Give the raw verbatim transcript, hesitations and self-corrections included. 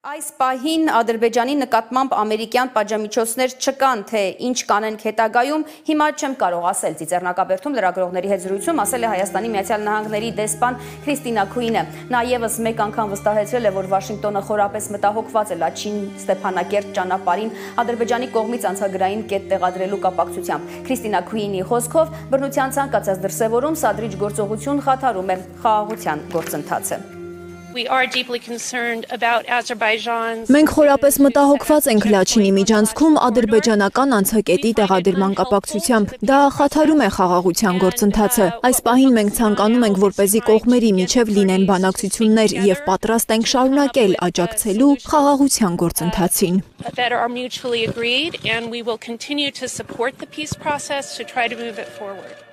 Այս պահին Ադրբեջանի նկատմամբ ամերիկյան պատժամիջոցներ չկան, թե ինչ կանենք հետագայում, հիմա չեմ կարող ասել, Ծիծեռնակաբերդում լրագրողների հետ զրույցում ասել է Հայաստանի Միացյալ Նահանգների դեսպան Քրիստինա Քուինը։ Նա ևս մեկ անգամ վստահեցրել է, որ Վաշինգտոնը խորապես մտահոգված է Լաչին-Ստեփանակերտ ճանապարհին Ադրբեջանի կողմից անցագրային կետ տեղադրելու կապակցությամբ։ Քրիստինա Քուինի խոսքով բռնության ցանկացած դրսևորում սադրիչ գործողություն խաթարում է խաղաղության գործընթացը։ Մենք խորապես մտահոգված ենք Լաչինի միջանցքում ադրբեջանական անցակետի տեղադրման կապակցությամբ։ Դա խաթարում է խաղաղության գործընթացը։ Այս պահին մենք ցանկանում ենք, որպեսզի կողմերի միջև լինեն բանակցություններ եւ պատրաստ ենք շարունակել աջակցելու խաղաղության գործընթացին։ that are mutually agreed, and we will continue to support the peace process to try to move it forward.